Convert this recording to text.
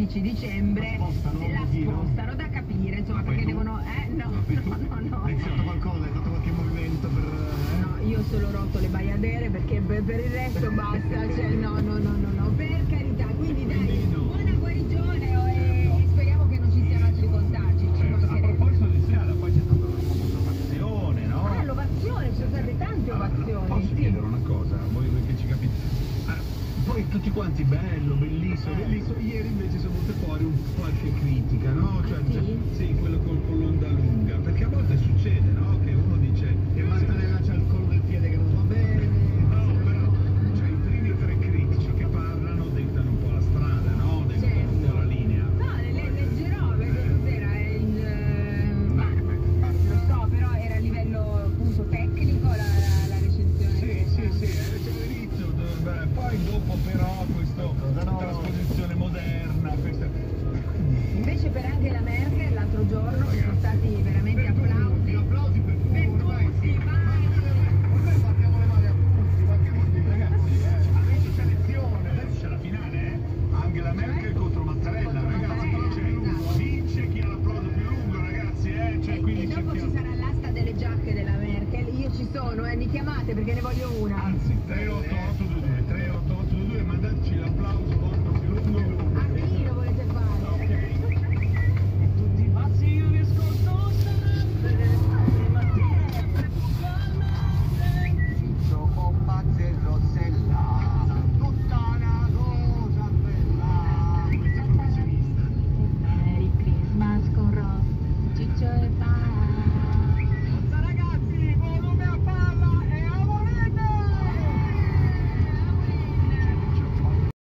15 dicembre la spostano, da capire, insomma, perché devono... no. Hai fatto qualcosa? Hai fatto qualche movimento per... No, io solo rotto le baiadere perché per il resto basta, cioè no, per carità, quindi dai, buona guarigione e speriamo che non ci siano altri contagi. A proposito di strada, poi c'è stata una famosa ovazione, no? Ah, l'ovazione, ci sono state tante ovazioni. Posso chiedere una cosa? Voi che ci capite? Poi tutti quanti, bello, bellissimo. Ieri invece sono venute fuori qualche critica, no? Cioè, sì, quello con l'onda lunga. Perché a volte succede, no? Che uno dice che Mattarella c'ha il collo del piede che non va bene. No, però, cioè, i primi tre critici che parlano dettano un po' la strada, no? Dettano un po' la linea. No, leggerò, perché cos'era lo so, però era a livello appunto tecnico la recensione. Sì, poi dopo però questa trasposizione moderna, Invece per Angela Merkel l'altro giorno sono stati veramente applausi per tutti, ormai battiamo le mani a tutti, ma che vuol dire, ragazzi? Adesso c'è lezione, adesso c'è la finale, Angela Merkel contro Mattarella, ragazzi, vince chi ha l'applauso più lungo, ragazzi, quindi e dopo ci sarà l'asta delle giacche della Merkel, io ci sono, mi chiamate perché ne voglio una. Anzi, 388